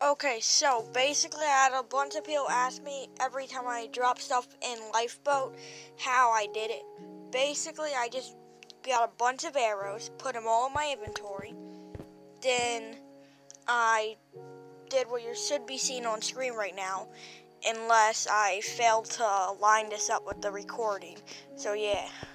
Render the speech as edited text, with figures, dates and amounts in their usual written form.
Okay, so basically I had a bunch of people ask me every time I drop stuff in Lifeboat how I did it. Basically, I just got a bunch of arrows, put them all in my inventory, then I did what you should be seeing on screen right now, unless I failed to line this up with the recording. So yeah.